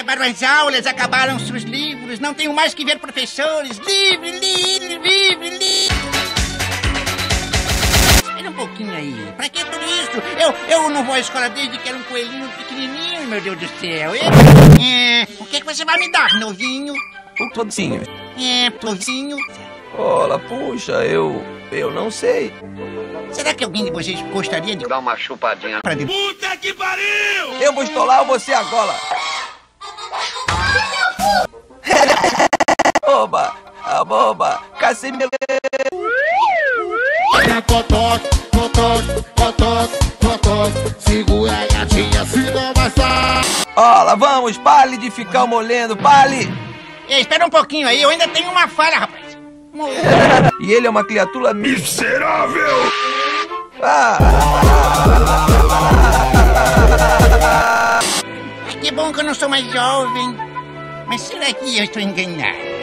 Acabaram as aulas, acabaram-se os livros, não tenho mais que ver professores. Livre, livre, livre, livre. Espera um pouquinho aí. Pra que tudo isso? Eu não vou à escola desde que era um coelhinho pequenininho, meu Deus do céu. O que você vai me dar, novinho? O tocinho. Tocinho. Olha, puxa, eu não sei. Será que alguém de vocês gostaria de dar uma chupadinha? Puta que pariu! Eu vou estolar você agora. Oba, a boba, Casimiro. Cotoque, cotoque, cotoque, cotoque. Segura a gatinha, se não vai sair. Olha, vamos, pare de ficar molhando, pare. Espera um pouquinho aí, eu ainda tenho uma falha, rapaz. E ele é uma criatura miserável. Que bom que eu não sou mais jovem. Mas será que eu estou enganado?